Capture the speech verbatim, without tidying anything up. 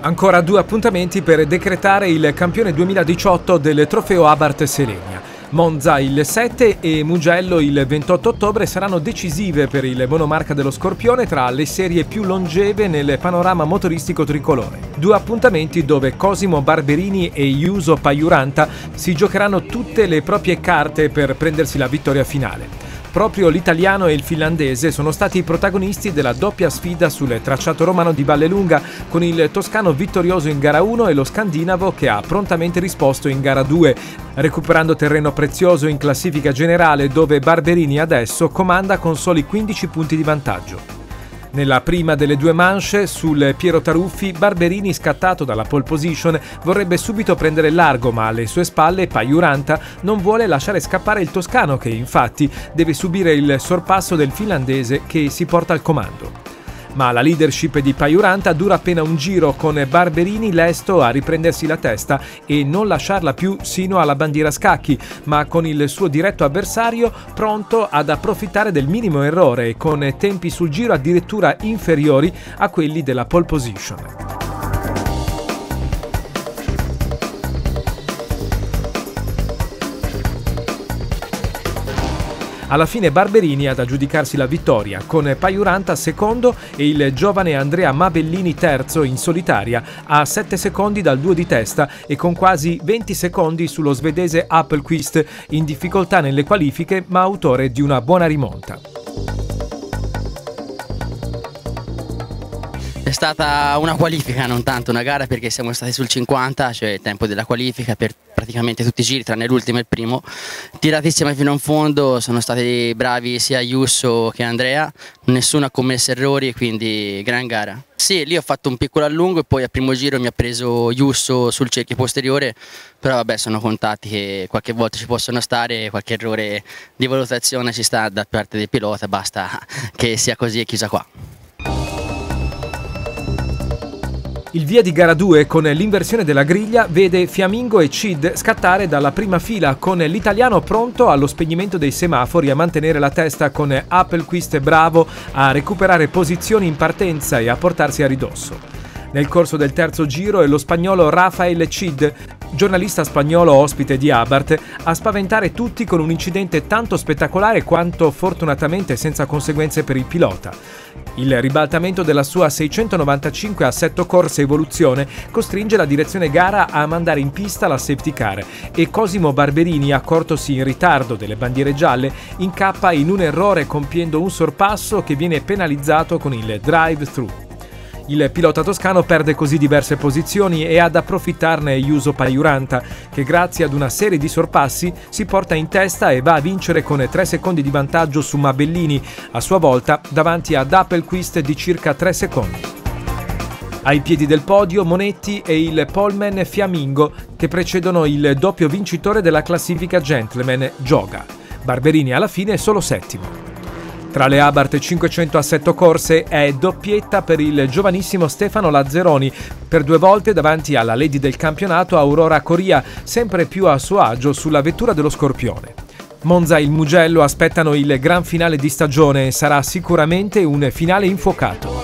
Ancora due appuntamenti per decretare il campione duemiladiciotto del trofeo Abarth Selenia. Monza il sette e Mugello il ventotto ottobre saranno decisive per il monomarca dello Scorpione tra le serie più longeve nel panorama motoristico tricolore. Due appuntamenti dove Cosimo Barberini e Juuso Pajuranta si giocheranno tutte le proprie carte per prendersi la vittoria finale. Proprio l'italiano e il finlandese sono stati i protagonisti della doppia sfida sul tracciato romano di Vallelunga, con il toscano vittorioso in gara uno e lo scandinavo che ha prontamente risposto in gara due, recuperando terreno prezioso in classifica generale dove Barberini adesso comanda con soli quindici punti di vantaggio. Nella prima delle due manche, sul Piero Taruffi, Barberini, scattato dalla pole position, vorrebbe subito prendere il largo, ma alle sue spalle Pajuranta non vuole lasciare scappare il toscano che, infatti, deve subire il sorpasso del finlandese che si porta al comando. Ma la leadership di Pajuranta dura appena un giro, con Barberini lesto a riprendersi la testa e non lasciarla più sino alla bandiera scacchi, ma con il suo diretto avversario pronto ad approfittare del minimo errore e con tempi sul giro addirittura inferiori a quelli della pole position. Alla fine Barberini ad aggiudicarsi la vittoria, con Pajuranta secondo e il giovane Andrea Mabellini terzo in solitaria, a sette secondi dal duo di testa e con quasi venti secondi sullo svedese Appelqvist, in difficoltà nelle qualifiche ma autore di una buona rimonta. È stata una qualifica, non tanto una gara, perché siamo stati sul cinquanta, cioè il tempo della qualifica per praticamente tutti i giri, tranne l'ultimo e il primo. Tiratissima fino in fondo, sono stati bravi sia Juuso che Andrea, nessuno ha commesso errori, quindi gran gara. Sì, lì ho fatto un piccolo allungo e poi al primo giro mi ha preso Juuso sul cerchio posteriore, però vabbè, sono contatti che qualche volta ci possono stare, qualche errore di valutazione ci sta da parte del pilota, basta che sia così e chiusa qua. Il via di gara due con l'inversione della griglia vede Fiammingo e Cid scattare dalla prima fila, con l'italiano pronto allo spegnimento dei semafori a mantenere la testa, con Appelqvist bravo a recuperare posizioni in partenza e a portarsi a ridosso. Nel corso del terzo giro è lo spagnolo Rafael Cid, giornalista spagnolo ospite di Abarth, a spaventare tutti con un incidente tanto spettacolare quanto fortunatamente senza conseguenze per il pilota. Il ribaltamento della sua seicentonovantacinque assetto corsa evoluzione costringe la direzione gara a mandare in pista la safety car e Cosimo Barberini, accortosi in ritardo delle bandiere gialle, incappa in un errore compiendo un sorpasso che viene penalizzato con il drive-thru. Il pilota toscano perde così diverse posizioni e ad approfittarne Juuso Pajuranta, che grazie ad una serie di sorpassi si porta in testa e va a vincere con tre secondi di vantaggio su Mabellini, a sua volta davanti ad Appelqvist di circa tre secondi. Ai piedi del podio Monetti e il poleman Fiammingo, che precedono il doppio vincitore della classifica gentleman Joga. Barberini alla fine è solo settimo. Tra le Abarth cinquecento assetto corse è doppietta per il giovanissimo Stefano Lazzeroni, per due volte davanti alla lady del campionato Aurora Coria, sempre più a suo agio sulla vettura dello Scorpione. Monza e il Mugello aspettano il gran finale di stagione e sarà sicuramente un finale infuocato.